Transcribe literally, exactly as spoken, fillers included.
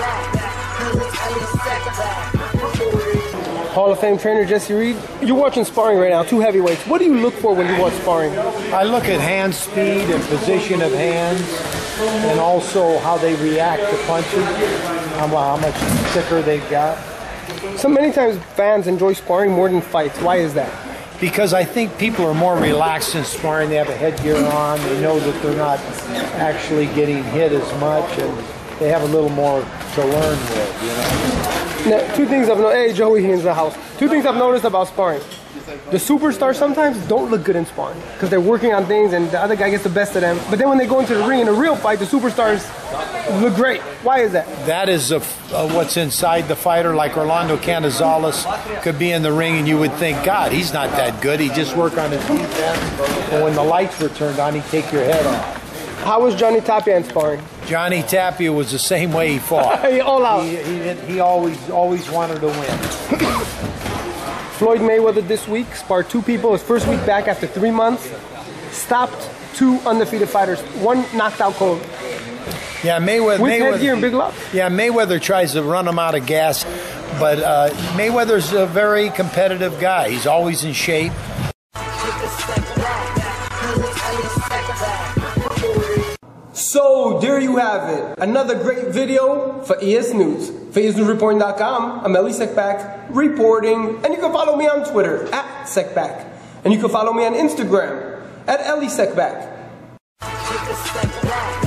Hall of Fame trainer Jesse Reed. You're watching sparring right now, two heavyweights. What do you look for when you watch sparring? I look at hand speed and position of hands, and also how they react to punches, how much thicker they've got. So many times fans enjoy sparring more than fights. Why is that? Because I think people are more relaxed in sparring. They have a headgear on. They know that they're not actually getting hit as much, and they have a little more to learn with, you know. Now, two things I've noticed. Hey, Joey here in the house. Two things I've noticed about sparring. The superstars sometimes don't look good in sparring because they're working on things and the other guy gets the best of them. But then when they go into the ring in a real fight, the superstars look great. Why is that? That is a, a, what's inside the fighter. Like Orlando Canizales could be in the ring and you would think, God, he's not that good. He just work on his defense. And when the lights were turned on, he'd take your head off. How was Johnny Tapia in sparring? Johnny Tapia was the same way he fought. He all out. He, he, he always, always wanted to win. Floyd Mayweather this week sparred two people. His first week back after three months. Stopped two undefeated fighters. One knocked out cold. Yeah, Mayweather. With Mayweather, headgear and big love. Yeah, Mayweather tries to run him out of gas, but uh, Mayweather's a very competitive guy. He's always in shape. So there you have it. Another great video for E S News. For E S News Reporting dot com, I'm Elie Seckbach reporting, and you can follow me on Twitter at Seckbach, and you can follow me on Instagram at Elie Seckbach.